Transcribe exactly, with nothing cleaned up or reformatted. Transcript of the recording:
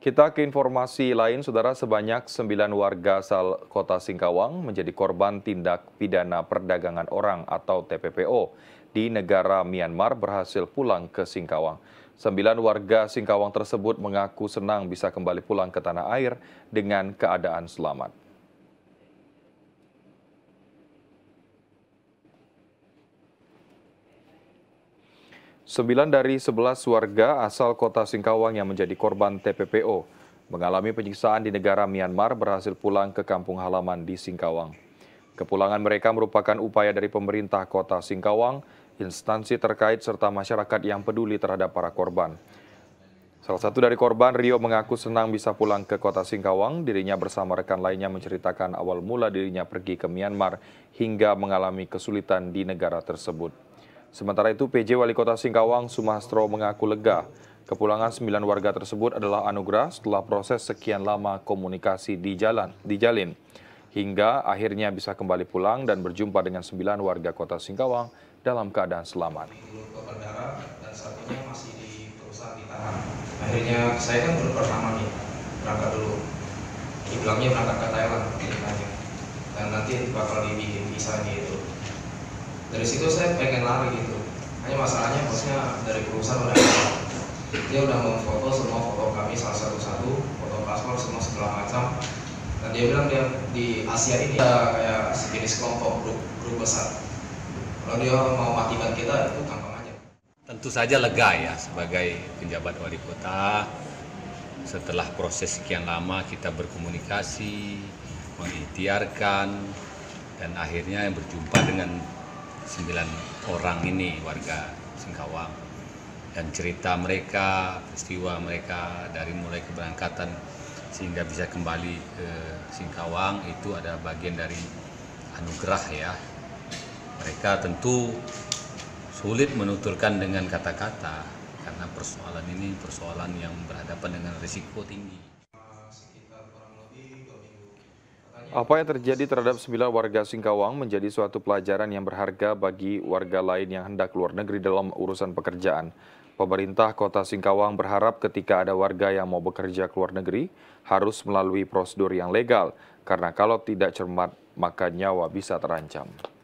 Kita ke informasi lain, Saudara, sebanyak sembilan warga asal kota Singkawang menjadi korban tindak pidana perdagangan orang atau T P P O di negara Myanmar berhasil pulang ke Singkawang. Sembilan warga Singkawang tersebut mengaku senang bisa kembali pulang ke tanah air dengan keadaan selamat. Sembilan dari sebelas warga asal kota Singkawang yang menjadi korban T P P O mengalami penyiksaan di negara Myanmar berhasil pulang ke kampung halaman di Singkawang. Kepulangan mereka merupakan upaya dari pemerintah kota Singkawang, instansi terkait serta masyarakat yang peduli terhadap para korban. Salah satu dari korban, Rio, mengaku senang bisa pulang ke kota Singkawang. Dirinya bersama rekan lainnya menceritakan awal mula dirinya pergi ke Myanmar hingga mengalami kesulitan di negara tersebut. Sementara itu, P J Wali Kota Singkawang, Sumastro, mengaku lega. Kepulangan sembilan warga tersebut adalah anugerah setelah proses sekian lama komunikasi di jalan, dijalin. Hingga akhirnya bisa kembali pulang dan berjumpa dengan sembilan warga Kota Singkawang dalam keadaan selamat. Dan satunya masih di perusahaan ditahan. Akhirnya saya kan baru pertama nih, berangkat dulu. Dibilangnya berangkat ke Thailand, dan nanti bakal dibikin visa gitu. Dari situ saya pengen lari gitu. Hanya masalahnya bosnya dari perusahaan udah dia udah memfoto semua foto kami salah satu-satu, foto paspor semua segala macam. Dan dia bilang dia di Asia ini ada kayak sejenis kelompok grup, grup besar. Kalau dia mau matikan kita itu gampang aja. Tentu saja lega ya sebagai penjabat wali kota. Setelah proses sekian lama kita berkomunikasi, mengikhtiarkan, dan akhirnya berjumpa dengan sembilan orang ini warga Singkawang, dan cerita mereka, peristiwa mereka dari mulai keberangkatan sehingga bisa kembali ke Singkawang itu ada bagian dari anugerah ya. Mereka tentu sulit menuturkan dengan kata-kata karena persoalan ini persoalan yang berhadapan dengan risiko tinggi. Apa yang terjadi terhadap sembilan warga Singkawang menjadi suatu pelajaran yang berharga bagi warga lain yang hendak keluar negeri dalam urusan pekerjaan. Pemerintah Kota Singkawang berharap ketika ada warga yang mau bekerja ke luar negeri harus melalui prosedur yang legal, karena kalau tidak cermat maka nyawa bisa terancam.